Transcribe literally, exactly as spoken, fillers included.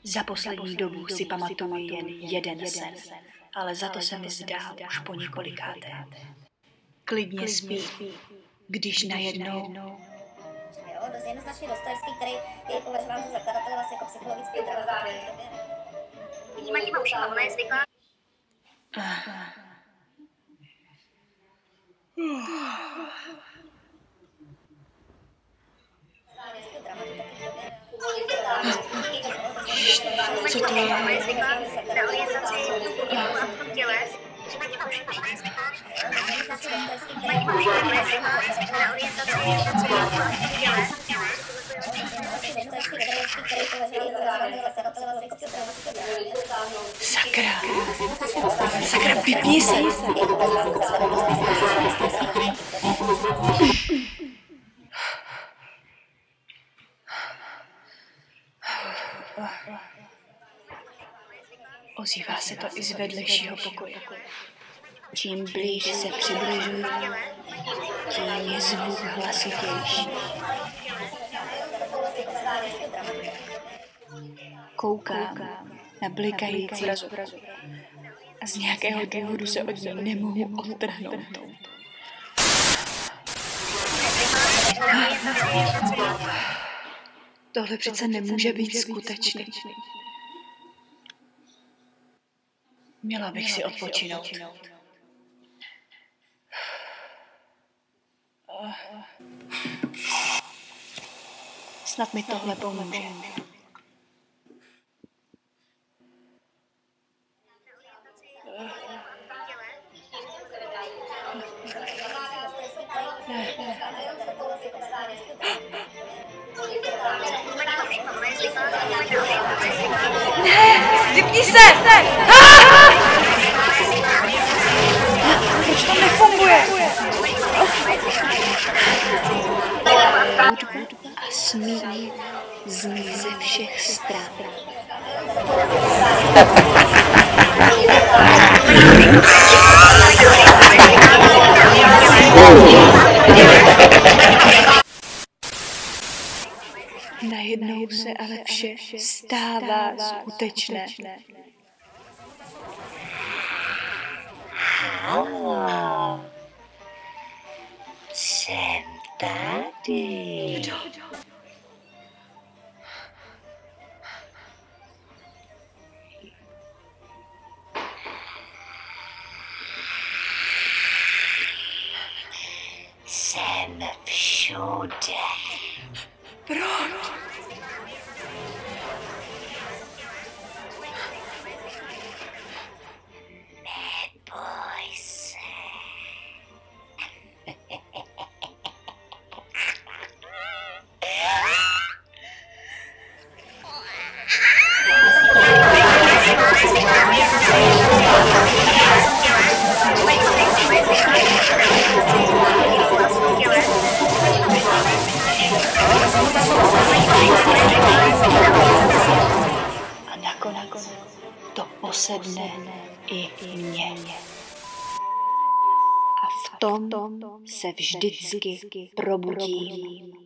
Za poslední dobu si pamatuju jen jeden sen, ale za to se mi zdá už po několikáté. Klidně spí, když najednou... Jo, dost jednoznačně Dostojevský, který je považován za zakladatele vlastně jako psychologický dramaturg. Vnímají bouška, ona je zvyklá. Co to je? Sakra. Sakra, vypni se. Ozývá se to i z vedlejšího pokoje. Čím blíž se přibližují, tím je zvuk hlasitější. Koukám na blikající obrazu a z nějakého důvodu se od ní nemohu odtrhnout. Tohle přece nemůže být skutečný. Měla bych si odpočinout. Snad mi tohle pomůže. Ne, vypni se! Proč to nefunguje? A smích zní ze všech stran. Najednou se ale vše stává skutečné. Halo, jsem tady. Kdo? Jsem všude. Proč? Neboj se. A nakonec to posedne i mě. A v tom se vždycky probudím.